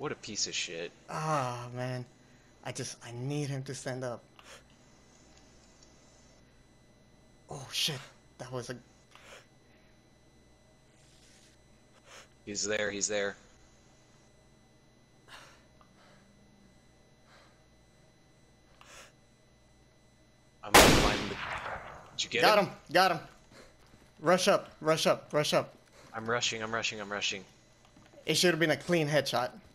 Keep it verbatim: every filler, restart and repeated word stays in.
What a piece of shit. Ah, man. I just, I need him to stand up. Oh, shit. That was a... He's there, he's there. I'm gonna climb the... Did you get Got him? him, got him. Rush up, rush up, rush up. I'm rushing, I'm rushing, I'm rushing. It should have been a clean headshot.